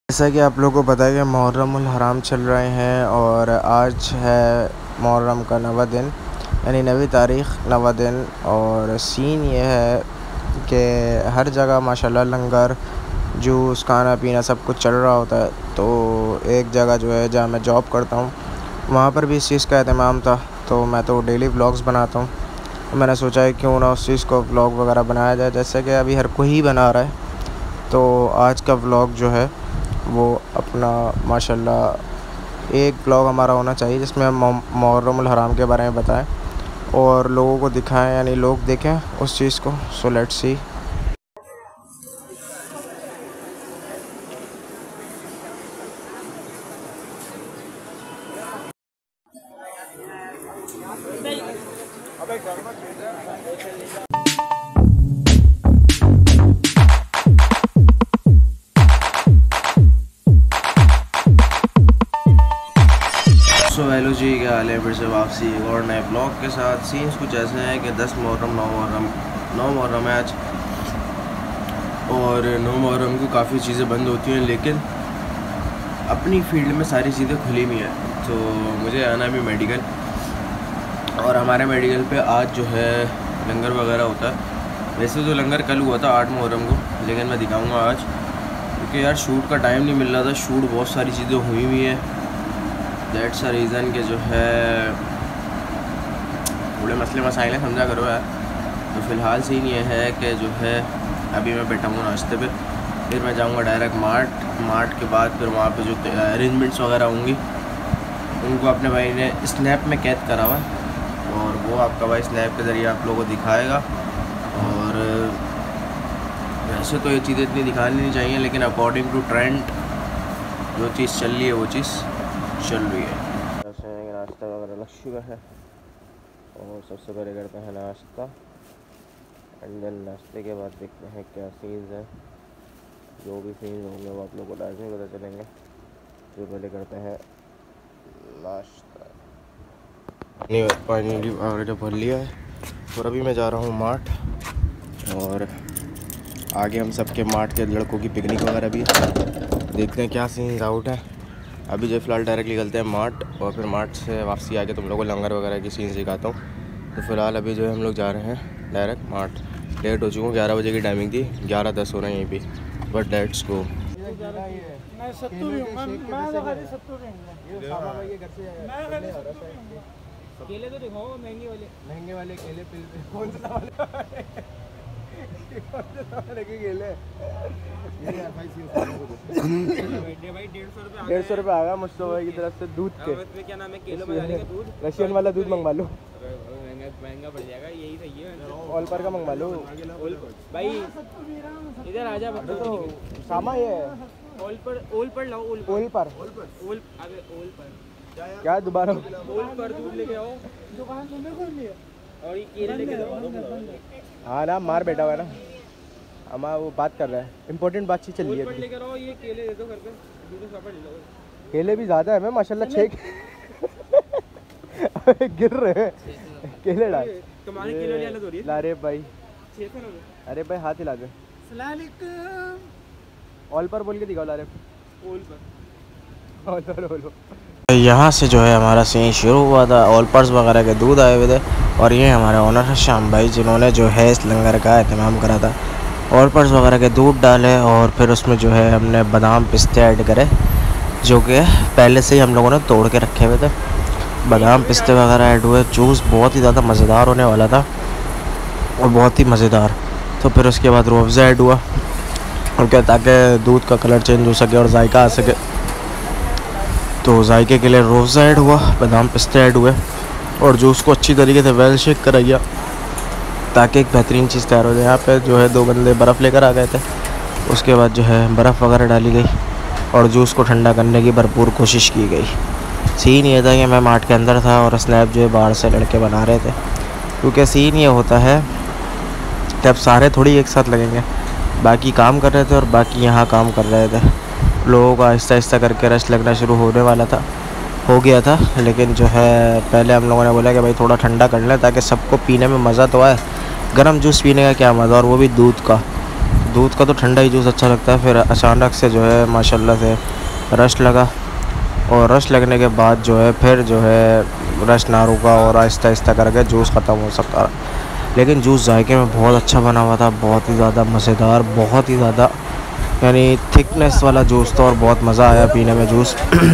जैसा कि आप लोगों को पता है कि मुहर्रमुल हराम चल रहे हैं और आज है मुहर्रम का 9वां दिन, यानी 9वीं तारीख़ 9वां दिन। और सीन ये है कि हर जगह माशाल्लाह लंगर, जूस, खाना पीना सब कुछ चल रहा होता है। तो एक जगह जो है जहाँ मैं जॉब करता हूँ वहाँ पर भी इस चीज़ का एहतमाम था। तो मैं तो डेली व्लॉग्स बनाता हूँ, तो मैंने सोचा है क्यों ना उस चीज़ को व्लॉग वगैरह बनाया जाए, जैसे कि अभी हर कोई ही बना रहा है। तो आज का व्लॉग जो है वो अपना माशाल्लाह एक ब्लॉग हमारा होना चाहिए जिसमें हम मुहर्रमुल हराम के बारे में बताएं और लोगों को दिखाएं, यानी लोग देखें उस चीज़ को। So let's see. So hello जी, क्या हाल है? फिर से वापसी एक और नए ब्लॉग के साथ। सीन्स कुछ ऐसे हैं कि 10 मुहर्रम 9 मुहर्रम है आज, और 9 मुहर्रम को काफ़ी चीज़ें बंद होती हैं, लेकिन अपनी फील्ड में सारी चीज़ें खुली हुई हैं। तो मुझे आना भी मेडिकल, और हमारे मेडिकल पे आज जो है लंगर वगैरह होता है। वैसे तो लंगर कल हुआ था 8 मुहर्रम को, लेकिन मैं दिखाऊँगा आज, क्योंकि यार शूट का टाइम नहीं मिल रहा था। शूट बहुत सारी चीज़ें हुई हुई हैं, दैट्स अ रीज़न के जो है थोड़े मसले मसाइल समझा करो यार। तो फ़िलहाल सीन ये है कि जो है अभी मैं बैठा हूँ नाश्ते पे, फिर मैं जाऊँगा डायरेक्ट मार्ट के बाद फिर वहाँ पे जो अरेंजमेंट्स वगैरह होंगी उनको अपने भाई ने स्नैप में कैद करा हुआ, और वो आपका भाई स्नैप के ज़रिए आप लोगों को दिखाएगा। और वैसे तो ये चीज़ें इतनी दिखानी नहीं चाहिए, लेकिन अकॉर्डिंग टू ट्रेंड जो चीज़ चल रही है वो चीज़ चल रही है। नाश्ता वगैरह लग चुका है, और सबसे पहले करते हैं नाश्ता, एंड देन नाश्ते के बाद देखते हैं क्या सीन्स हैं। जो भी सीन्स होंगे वो आप लोगों को लाजमी पता चलेंगे। तो पहले करते हैं नाश्ता। पानी वगैरह भर लिया है, और अभी मैं जा रहा हूँ मार्ट, और आगे हम सबके मार्ट के लड़कों की पिकनिक वगैरह भी देखते हैं क्या सीन्स आउट है। अभी जो फ़िलहाल डायरेक्ट निकलते हैं मार्ट, और फिर मार्ट से वापसी आके तुम लोगों को लंगर वगैरह की सीन्स दिखाता हूँ। तो फ़िलहाल अभी जो है हम लोग जा रहे हैं डायरेक्ट मार्ट। लेट हो चुका हूँ, 11 बजे की टाइमिंग थी, 11:10 हो रहे हैं यहीं पे, बट लेट्स गो। केले तो दिखाओ, महंगे वाले केले कौन सा वाले केले? 150 रुपये आएगा मुझसे भाई की तरफ से दूध के। क्या नाम है? केलों में डालेंगे दूध, रशियन वाला दूध मंगवा लो, महंगा पड़ जाएगा। यही सही है, ऑल पर का मंगवा लो भाई। इधर आजा तो सामा ये ओल पर लाओ, ओल पर क्या दोबारा ओल पर दूध लेके आओ, और ये केले लेके आओ। हाँ ना, मार बैठा हुआ है ना, हमारा वो बात कर रहा है, इम्पोर्टेंट बातचीत चल रही है। लेकर आओ, ये केले दे दो घर पे, दूध साफा ले लो। केले भी ज़्यादा है मैं माशाल्लाह 6 गिर रहे हैं केले डाल। तुम्हारे केले वाला तो ला रे भाई, 6 हो गए। अरे भाई हाथ हिला दे, ऑल पर बोल के दिखाओ। ला रे ओल पर बोलो। यहाँ से जो है हमारा सीन शुरू हुआ था, ऑल पर्स वगैरह के दूध आए हुए थे, और ये हमारे ओनर है श्याम भाई, जिन्होंने जो है इस लंगर का एहतमाम करा था। ऑल पर्स वगैरह के दूध डाले, और फिर उसमें जो है हमने बादाम पिस्ते ऐड करे, जो कि पहले से ही हम लोगों ने तोड़ के रखे हुए थे। बादाम पिस्ते वगैरह ऐड हुए, जूस बहुत ही ज़्यादा मज़ेदार होने वाला था, और बहुत ही मज़ेदार। तो फिर उसके बाद रूह अफ़ज़ा ऐड हुआ, और क्या, ताकि दूध का कलर चेंज हो सके और जायका आ सके। तो जायके के लिए रूह अफ़ज़ा ऐड हुआ, बादाम पिस्ते ऐड हुए, और जूस को अच्छी तरीके से वेल शेक कराइए ताकि एक बेहतरीन चीज़ तैयार हो जाए। यहाँ पे जो है 2 बंदे बर्फ़ लेकर आ गए थे, उसके बाद जो है बर्फ़ वगैरह डाली गई, और जूस को ठंडा करने की भरपूर कोशिश की गई। सीन ये था कि मैं मार्ट के अंदर था, और स्नैप जो है बाहर से लड़के बना रहे थे, क्योंकि सीन ये होता है कि अब सारे थोड़ी एक साथ लगेंगे। बाकी काम कर रहे थे और बाकी यहाँ काम कर रहे थे। लोगों का आहिस्ता आहिस्ता करके रश लगना शुरू होने वाला था, हो गया था, लेकिन जो है पहले हम लोगों ने बोला कि भाई थोड़ा ठंडा कर लें ताकि सबको पीने में मज़ा तो आए। गर्म जूस पीने का क्या मज़ा, और वो भी दूध का। दूध का तो ठंडा ही जूस अच्छा लगता है। फिर अचानक से जो है माशाल्लाह से रश लगा, और रश लगने के बाद जो है फिर जो है रश ना रुका और आहिस्ता आहिस्ता करके जूस ख़त्म हो सकता। लेकिन जूस जायके में बहुत अच्छा बना हुआ था, बहुत ही ज़्यादा मज़ेदार, बहुत ही ज़्यादा यानी थिकनेस वाला जूस था और बहुत मज़ा आया पीने में जूस।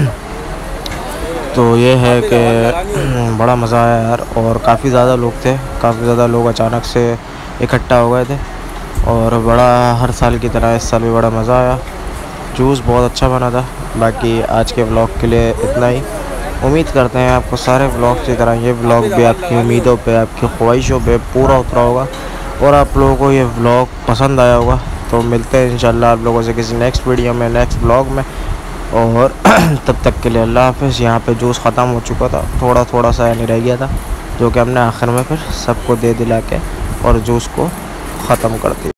तो ये है कि बड़ा मज़ा आया यार, और काफ़ी ज़्यादा लोग थे, काफ़ी ज़्यादा लोग अचानक से इकट्ठा हो गए थे, और बड़ा हर साल की तरह इस साल भी बड़ा मज़ा आया। जूस बहुत अच्छा बना था। बाकी आज के व्लॉग के लिए इतना ही। उम्मीद करते हैं आपको सारे व्लॉग की तरह ये व्लॉग भी आपकी उम्मीदों पे, आपकी ख्वाहिशों पे पूरा उतरा होगा और आप लोगों को ये व्लॉग पसंद आया होगा। तो मिलते हैं इंशाल्लाह आप लोगों से किसी नेक्स्ट वीडियो में, नेक्स्ट व्लॉग में, और तब तक के लिए अल्लाह हाफ़िज़। यहाँ पे जूस ख़त्म हो चुका था, थोड़ा थोड़ा सा यानी रह गया था, जो कि हमने आखिर में फिर सबको दे दिला के और जूस को ख़त्म कर दिया।